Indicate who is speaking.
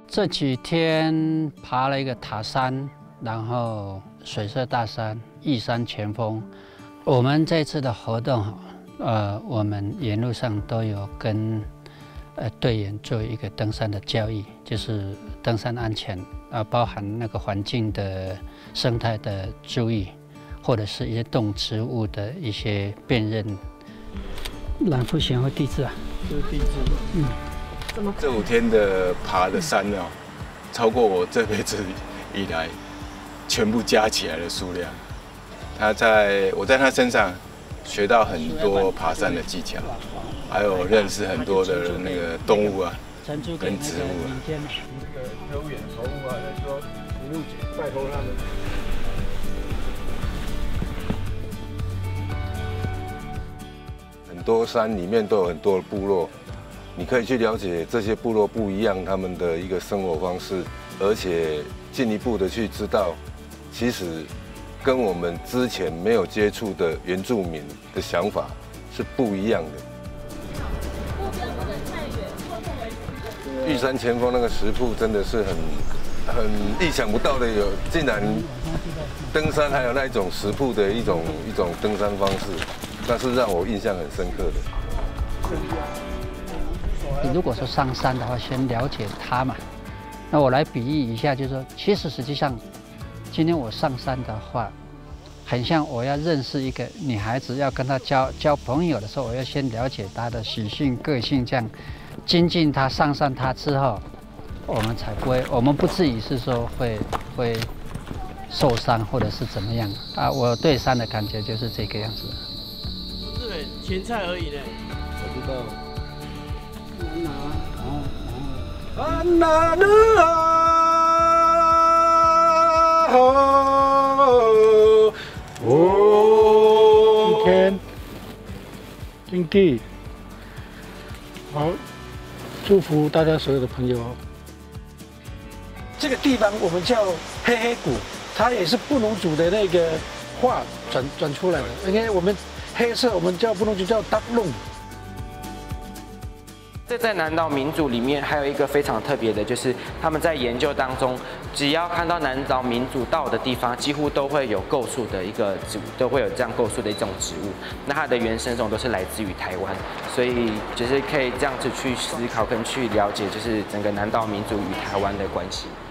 Speaker 1: 这几天爬了一个塔山，然后水社大山、玉山前锋。我们这次的活动，我们沿路上都有跟队员做一个登山的教育，就是登山安全，包含那个环境的生态的注意，或者是一些动植物的一些辨认。蓝腹鹇或地质啊，
Speaker 2: 这是地质。这5天的爬的山哦，超过我这辈子以来全部加起来的数量。我在他身上学到很多爬山的技巧，还有认识很多的那个动物啊，跟植物啊。特务员、守护啊，那说一路拜托他们。很多山里面都有很多的部落，你可以去了解这些部落不一样他们的一个生活方式，而且进一步的去知道，其实跟我们之前没有接触的原住民的想法是不一样的。玉山前锋那个石瀑真的是很意想不到的，竟然登山还有那一种石瀑的一种登山方式。那是让我印象很深刻的。
Speaker 1: 你如果说上山的话，先了解它嘛。那我来比喻一下，就是说，实际上，今天我上山的话，很像我要认识一个女孩子，要跟她交朋友的时候，我要先了解她的习性、个性，这样精进她、上她之后，我们才不会，我们不至于是说会受伤或者是怎么样啊。我对山的感觉就是这个样子。
Speaker 3: 前菜而已呢。我知道。
Speaker 4: 今天金地，好，祝福大家所有的朋友。这个地方我们叫黑黑谷，它也是布农族的那个话转出来的，因为我们。黑色我们叫布农族叫达弄。
Speaker 5: 这在南岛民族里面还有一个非常特别的，就是他们在研究当中，只要看到南岛民族到的地方，几乎都会有构树的一个植物，都会有这样构树的一种植物。那它的原生种都是来自于台湾，所以就是可以这样子去思考跟去了解，就是整个南岛民族与台湾的关系。